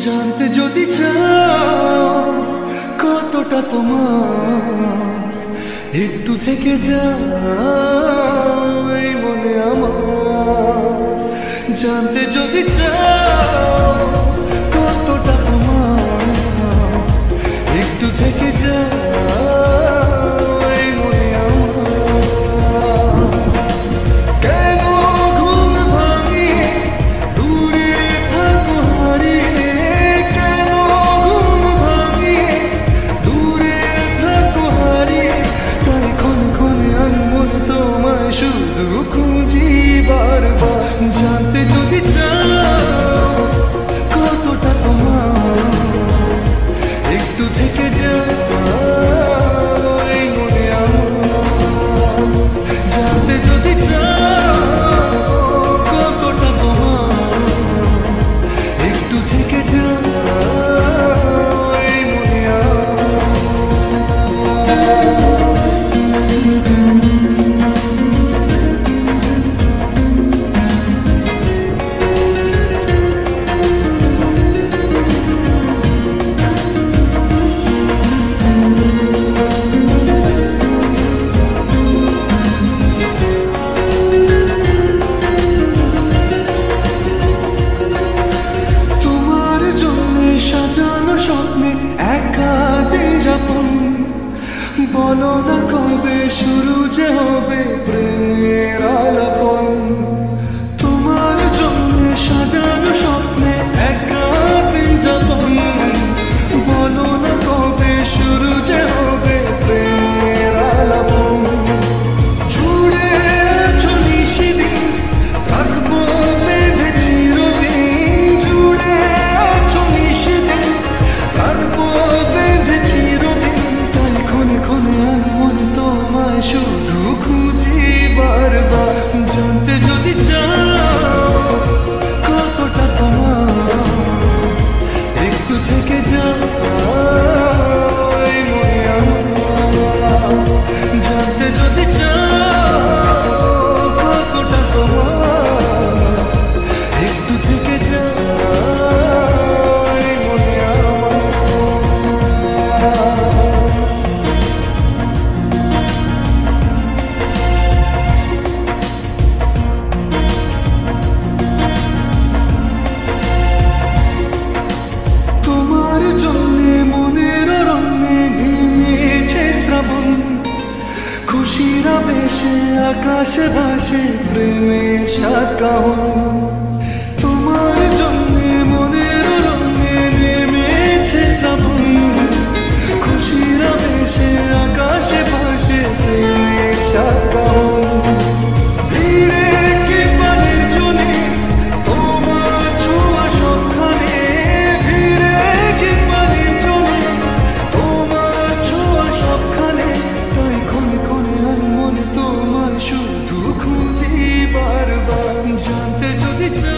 জানতে যদি চাও কতটা তোমার, একটু থেকে যাও এই মনে আমার। জানতে যদি চাও কতটা তোমার, একটু থেকে যাও এই মনে আমার। কেন ঘুম ভাঙিয়ে দূরে থাকো হারিয়ে, কেন ঘুম ভাঙিয়ে দূরে থাকো হারিয়ে, তাই ক্ষণে ক্ষণে আমি মনে তোমায় শুধু খুঁজি বারবার। জানতে যদি চাও কতটা তোমার, একটু থেকে যাও এই মনে আমার। জানতে যদি চাও কতটা তোমার, একটু থেকে যাও এই মনে স্বপ্নে একা দিন যাপন। বলো না কবে শুরু যে হবে প্রেমের আলাপন। তোমার জন্য সাজানো স্বপ্নে একা দিন যাপন। বলো না কবে শুরু যে হবে প্রেমের আলাপন। জুড়ে আছো নিশিদিন, রাখবো বেঁধে চিরদিন। জুড়ে আছো নিশিদিন, রাখবো বেঁধে চিরদিন। তাই ক্ষণে ক্ষণে আমি মনে তোমায় শুধু খুঁজি বারবার। জানতে যদি চাও কতটা তোমার, একটু থেকে যাও এই মনে আমার। জানতে যদি চাও কতটা তোমার, একটু থেকে যাও এই মনে আমার। তোমার জন্যে মনের অরণ্যে নেমেছে শ্রাবণ। খুশির আবেশে আকাশে ভাসে প্রেমের সাত কাহন। তোমার জন্যে মনের অরণ্যে নেমেছে শ্রাবণ। খুশির আবেশে আকাশে ভাসে প্রেমের সাত কাহন। ভিড়ে কি পানির জলে তোমার ছোঁয়া সবখানে। ভিড়ে কি পানির জলে তোমার ছোঁয়া সবখানে। তাই ক্ষণে ক্ষণে আমি মনে তোমায় শুধু খুঁজি বারবার। জানতে যদি চাও